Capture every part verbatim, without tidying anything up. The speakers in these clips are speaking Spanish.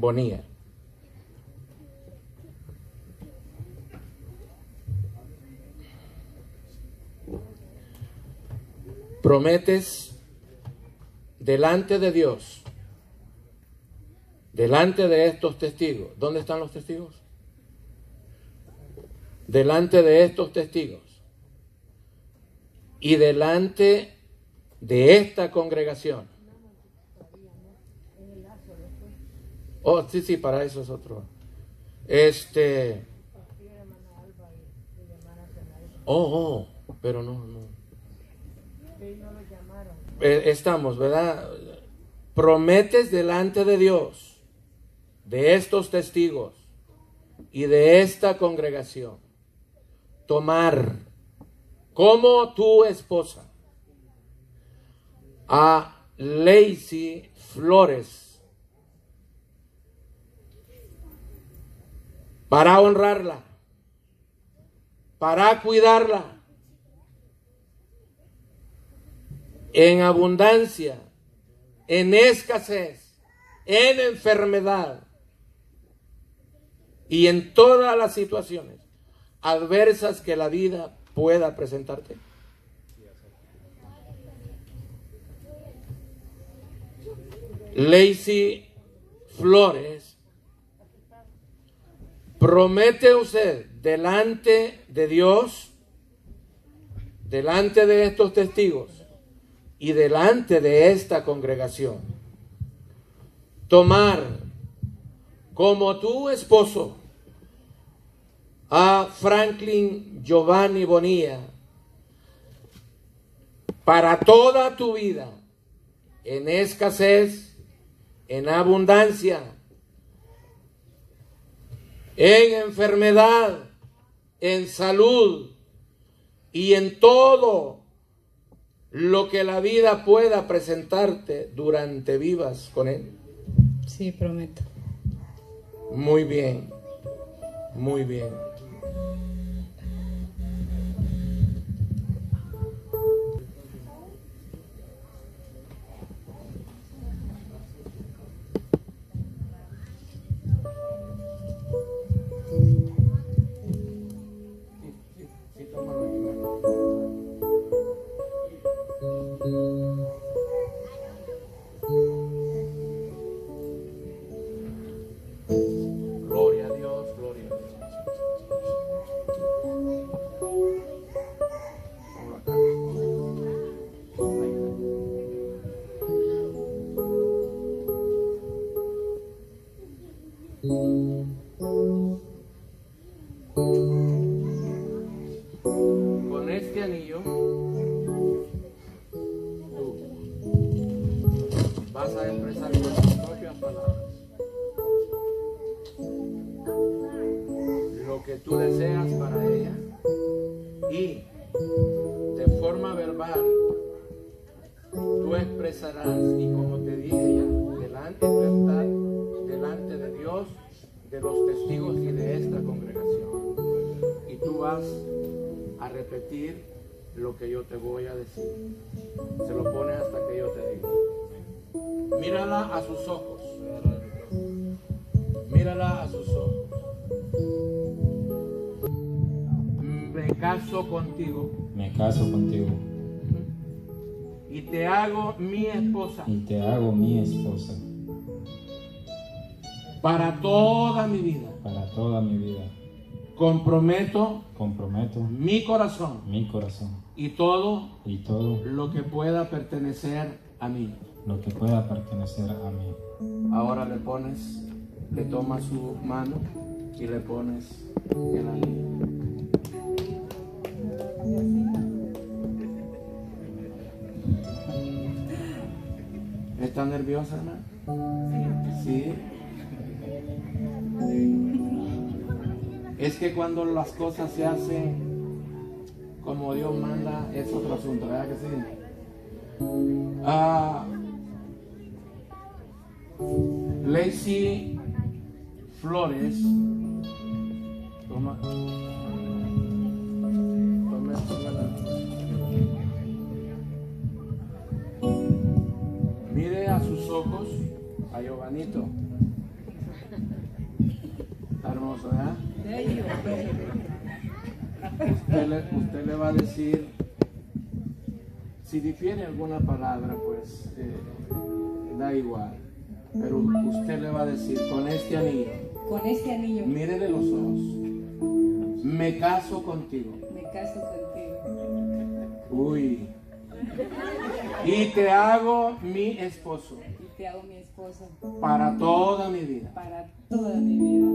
Bonilla. Prometes delante de Dios, delante de estos testigos. ¿Dónde están los testigos? Delante de estos testigos y delante de esta congregación. Oh, sí, sí, para eso es otro. Este. Oh, oh, pero no, no. Estamos, ¿verdad? Prometes delante de Dios, de estos testigos y de esta congregación, tomar como tu esposa a Lacey Flores para honrarla, para cuidarla en abundancia, en escasez, en enfermedad y en todas las situaciones adversas que la vida pueda presentarte. Lacey Flores, promete usted delante de Dios, delante de estos testigos y delante de esta congregación, tomar como tu esposo a Franklin Giovanni Bonilla para toda tu vida, en escasez, en abundancia, en enfermedad, en salud y en todo lo que la vida pueda presentarte durante vivas con él. Sí, prometo. Muy bien, muy bien. Gloria a Dios, gloria a Dios. Con este anillo tú vas a expresar con tus propias palabras lo que tú deseas para ella, y de forma verbal tú expresarás, y como te dije ya, delante de verdad, delante de Dios, de los testigos y de esta congregación, y tú vas a repetir lo que yo te voy a decir. Se lo pones hasta que yo te diga. Mírala a sus ojos. Mírala a sus ojos. Me caso contigo. Me caso contigo. Y te hago mi esposa. Y te hago mi esposa. Para toda mi vida. Para toda mi vida. Comprometo. Comprometo. Mi corazón. Mi corazón. Y todo. Y todo. Lo que pueda pertenecer a mí. Lo que pueda pertenecer a mí. Ahora le pones, le tomas su mano y le pones el anillo. ¿Está nerviosa, hermano? Sí. Es que cuando las cosas se hacen como Dios manda, es otro asunto, ¿verdad que sí? Ah, Lacey Flores, toma, toma, toma. Mire a sus ojos, a Giovanito, Usted le, usted le va a decir, si difiere alguna palabra, pues eh, da igual. Pero usted le va a decir, con este anillo, Con este anillo mírele los ojos, me caso contigo. me caso contigo. Uy. Y te hago mi esposo Y te hago mi esposo para toda mi vida. para toda mi vida.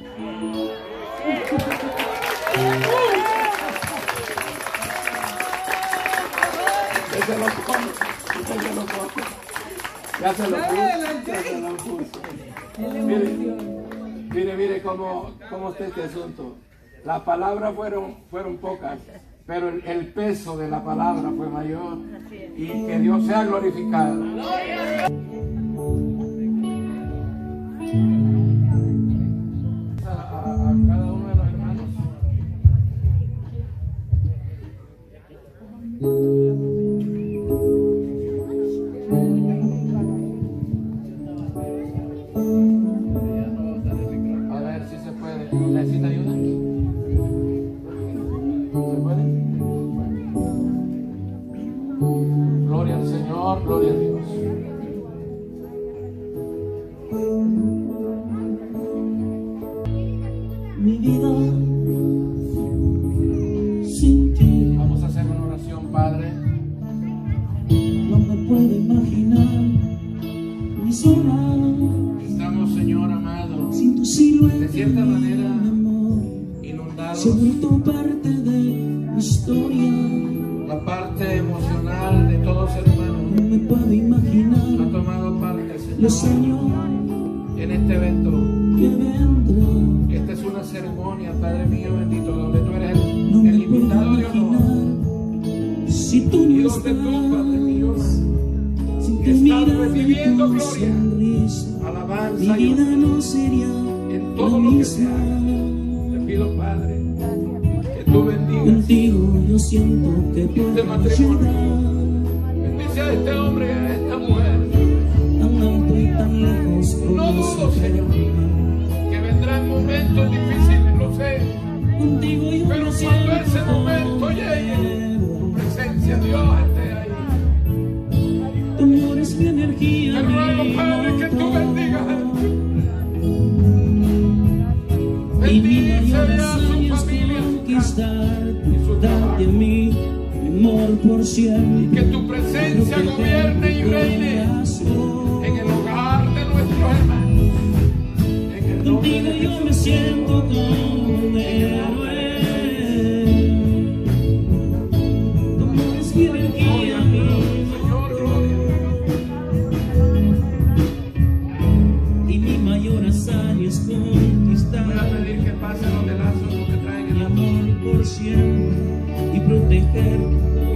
Ya se lo pone, ya se lo pone. Ya se lo puso, ya se lo puso. Mire, mire, mire cómo, cómo está este asunto. Las palabras fueron, fueron pocas, pero el, el peso de la palabra fue mayor. Y que Dios sea glorificado. A, a- a cada uno de los hermanos. A ver si se puede. ¿Necesita ayuda? ¿Se puede? Bueno. Gloria al Señor, gloria a Dios. Mi vida sin ti Vamos a hacer una oración, Padre. no me puedo imaginar ni sola Estamos, Señor amado, sin tu silueta. de cierta manera mi amor inundados. se ha vuelto parte de mi historia. La parte emocional de todo ser humano No me puedo imaginar ha tomado parte, los Señor, años en este evento. que vendrán. Esta es una ceremonia, Padre mío bendito, donde tú eres el, No el me puedo invitado de honor. imaginar si tú Y no donde tú, Padre mío, estás, sin que estás mirar recibiendo tu gloria, sonrisa. Mi alabanza y vida honor no sería en la todo lo que se misma. haga. Te pido, Padre, que tú bendigas. Contigo yo siento que Este puedo matrimonio. llegar Bendice a este hombre y a esta mujer. tan alto y tan lejos como No dudo, se Señor, llama. que vendrán momentos difíciles, lo sé. Contigo yo Pero me cuando siento ese momento llegue, tu presencia, Dios, esté ahí. tu amor es mi energía. Te ruego, mi Padre, que tú motor. bendigas a Y mi bendice mayor a su hazaña es familia, conquistar, y su darte a trabajo. mí mi amor por siempre. Que tu presencia gobierne y reine en el hogar de nuestros hermanos. En el nombre Contigo de yo Jesús. me siento como un héroe. Tu amor es mi energía, mi Señor, gloria. y mi mayor hazaña es conquistar Voy a pedir que pasen los de lazo que traen mi el amor por siempre y proteger tu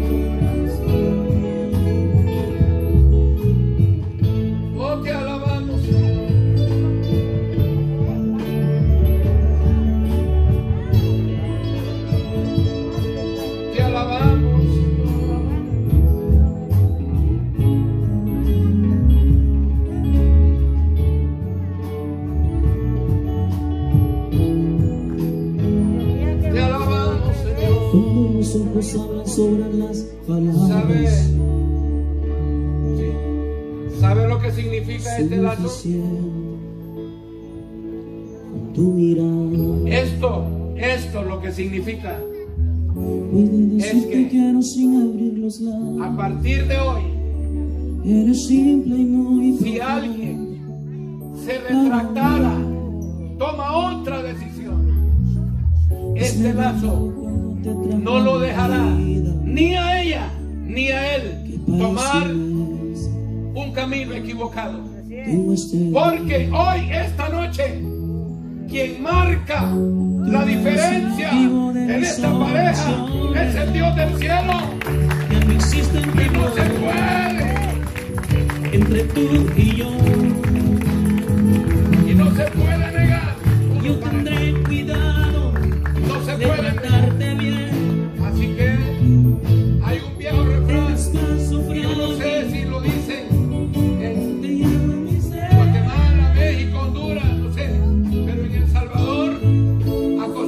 corazón. Oh, te alabamos, Señor. Te alabamos, te alabamos, Señor. Cuando los ojos hablan sobre las ¿Sabe? palabras, Sí. ¿Sabe lo que significa este lazo? suficiente. Con tu mirada Esto, esto lo que significa. pude decir Es que- que quiero sin abrir los A labios. partir de hoy, Eres simple y muy si profundo. alguien se retractara, toma otra decisión. Este lazo no lo dejará ni a ella ni a él tomar un camino equivocado. Porque hoy, esta noche, quien marca la diferencia en esta pareja es el Dios del cielo. Que no existen Y no se puede, entre tú y yo. y no se puede negar. Yo tendré cuidado No se de puede negar. tratarte bien. Así que hay un viejo refrán, Eres más yo no sufrido sé si lo dicen en te llama mi ser. Guatemala, México, Honduras, no sé, pero en El Salvador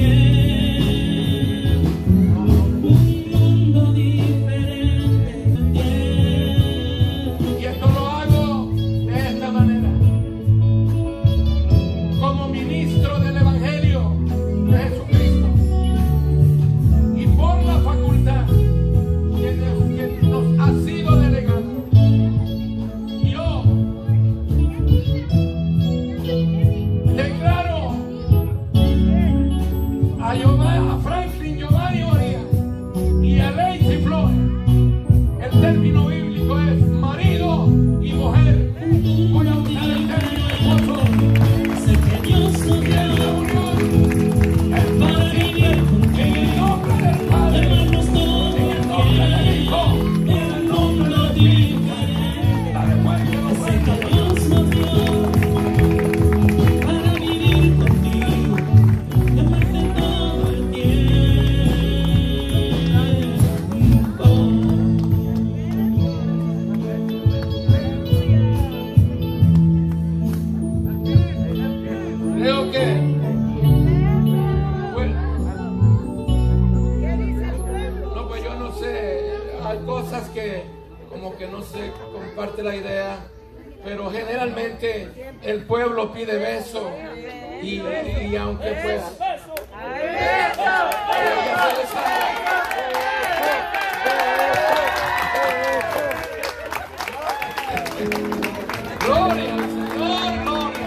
Y esto lo hago de esta manera, como ministro del Evangelio de Jesucristo, y por la facultad que nos, que nos ha sido delegada. Yo declaro a, Giovanni, a Franklin Giovanni María y a Lacey Flores, el término bíblico es marido y mujer. Voy a usar el término esposo. Sé que Dios nos Y en la dio unión es para vivir en el nombre del Padre, hermanos todos en el nombre del Hijo, en un mundo diferente. dale fuerte los Sé que fuertes. Dios nos dio para vivir contigo, amarte todo el tiempo. Creo que bueno, no, pues yo no sé, hay cosas que como que no se comparte la idea, pero generalmente el pueblo pide beso y, y aunque pues gloria al Señor, gloria.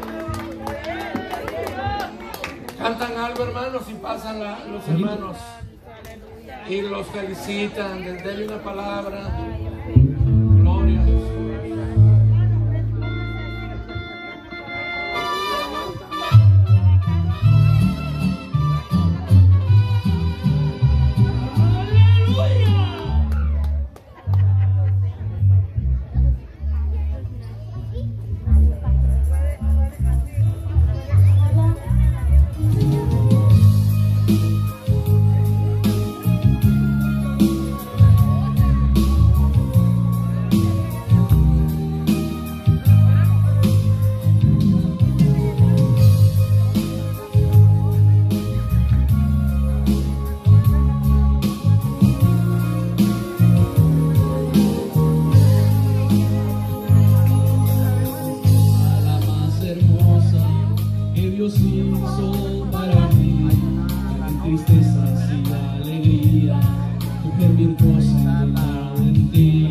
Cantan algo, hermanos, y pasan la- los hermanos y los felicitan, les denle una palabra. Gloria a Jesús. A la más hermosa que Dios hizo para mí, en tristezas y alegría, mujer virtuosa encontrado en ti.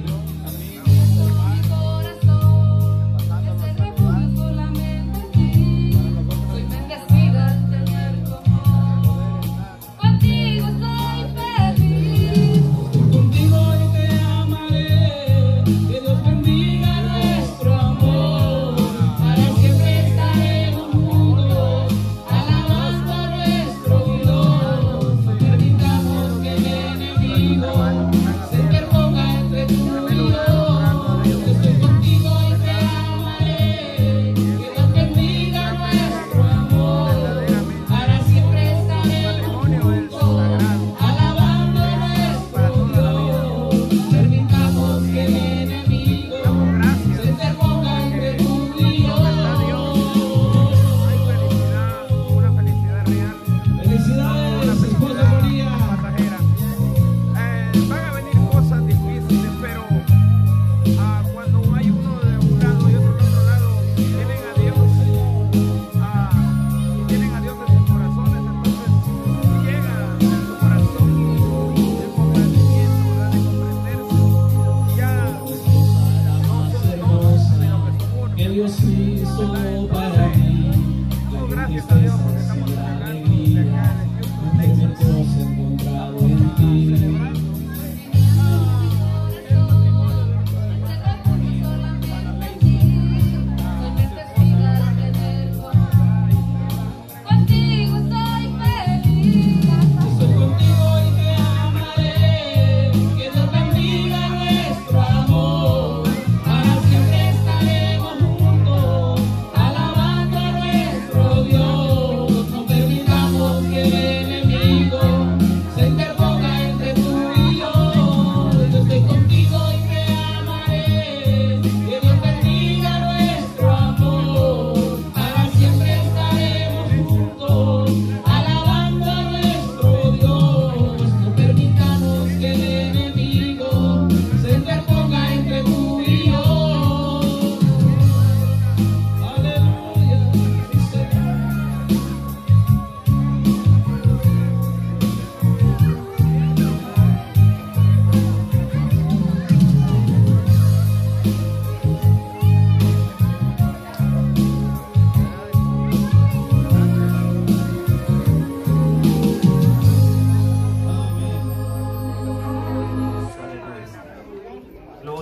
Mi corazón es el refugio solamente en ti. Soy bendecida al tener tu amor. Contigo soy feliz. Contigo hoy te amaré, que Dios bendiga nuestro amor. Para siempre estaremos juntos, alabando a nuestro Dios.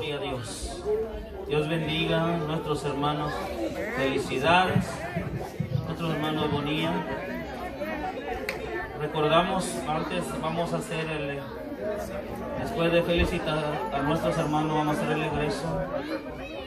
Gloria a Dios. Dios bendiga a nuestros hermanos. Felicidades. Nuestros hermanos de Bonilla. Recordamos, antes vamos a hacer el... Después de felicitar a nuestros hermanos, vamos a hacer el egreso.